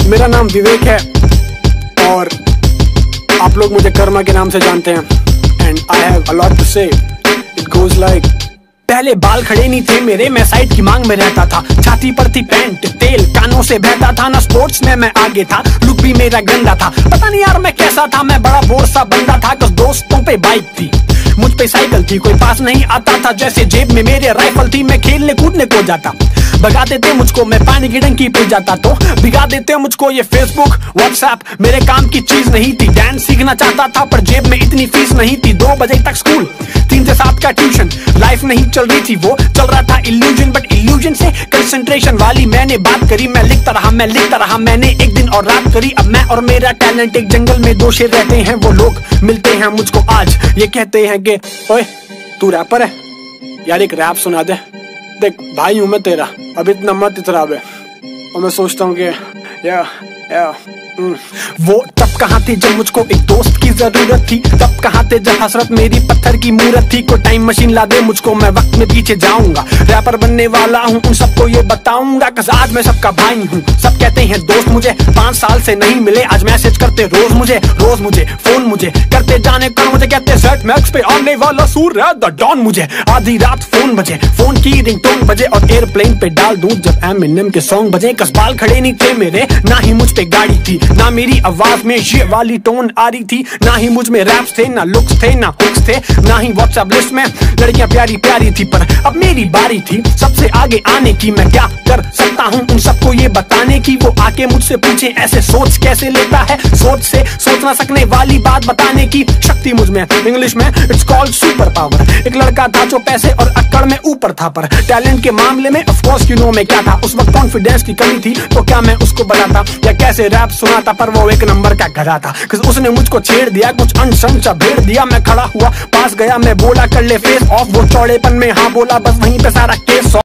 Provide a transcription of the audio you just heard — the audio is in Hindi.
मेरा नाम विवेक है और आप लोग मुझे कर्मा के नाम से जानते हैं। And I have a lot to say. It goes like, पहले बाल खड़े नहीं थे मेरे, मैं साइड की मांग में रहता था, छाती पर थी पैंट, तेल कानों से बहता था, ना स्पोर्ट्स में मैं आगे था, लुक भी मेरा गंदा था, पता नहीं यार मैं कैसा था, मैं बड़ा बोर सा बंदा था। कुछ दोस्तों पे बाइक थी, मुझ पे साइकिल थी, कोई पास नहीं आता था, जैसे जेब में मेरे राइफल थी, मैं खेलने कूदने को जाता, भगा देते मुझको, मैं पानी की टंकी पे जाता तो भिगा देते मुझको। ये फेसबुक व्हाट्सएप मेरे काम की चीज नहीं थी, डांस सीखना चाहता था पर जेब में इतनी फीस नहीं थी, 2 बजे तक स्कूल, 3 से 7 का ट्यूशन, लाइफ नहीं चल रही थी, वो चल रहा था इल्यूजन, बट इल्यूजन से कंसंट्रेशन वाली मैंने बात करी, मैं लिखता रहा, मैंने एक दिन और रात करी। अब मैं और मेरा टैलेंट एक जंगल में 2 शेर रहते हैं, वो लोग मिलते हैं मुझको आज, ये कहते हैं कि ओए तू रैपर है यार, एक रैप सुना दे। देख भाई हूं मैं तेरा, अब इतना मत इतरा बे। और मैं सोचता हूँ कि वो तब कहाँ थे जब मुझको एक दोस्त की जरूरत थी, तब कहाँ थे जब हसरत मेरी पत्थर की मूरत थी। कोई टाइम मशीन ला दे मुझको, मैं वक्त में पीछे जाऊंगा, रैपर बनने वाला हूँ, उन सबको ये बताऊंगा, कस आज मैं सबका भाई हूँ। सब कहते हैं दोस्त मुझे 5 साल से नहीं मिले, आज मैसेज करते रोज मुझे फोन मुझे करते जाने कल, मुझे कहते सेट मैक्स पे आने वाला सूर्य द डॉन, मुझे आधी रात फोन बजे, फोन की रिंगटोन बजे और एयरप्लेन पे डाल दूं जब एमिनेम के सॉन्ग बजे। कस बाल खड़े नहीं थे मेरे, ना ही मुझ पे गाड़ी थी, ना मेरी आवाज में ये वाली टोन आ रही थी, ना ही मुझ में रैप्स थे, ना लुक्स थे, ना हुक्स थे, ना ही व्हाट्सएप लिस्ट में लड़कियां प्यारी प्यारी थी। पर अब मेरी बारी थी सबसे आगे आने की, मैं क्या कर सकता हूँ उन सबको ये बताने की, वो आके मुझसे पूछे ऐसे सोच कैसे लेता है, सोच से सोच ना सकने वाली बात बताने की शक्ति मुझ में, इंग्लिश में इट्स कॉल्ड सुपर पावर। एक लड़का था जो पैसे और अक्कड़ में ऊपर था, पर टैलेंट के मामले में ऑफ कोर्स यू नो मैं क्या था, उस वक्त कॉन्फिडेंस की कमी थी, तो क्या मैं उसको बताता या कैसे रैप सुनाता, पर वो 1 नंबर का गधा था, उसने मुझको छेड़ दिया, कुछ अनशन सा भेड़ दिया, मैं खड़ा हुआ पास गया, मैं बोला कर ले फेस ऑफ, वो चौड़ेपन में हाँ बोला, बस वहीं पे सारा केस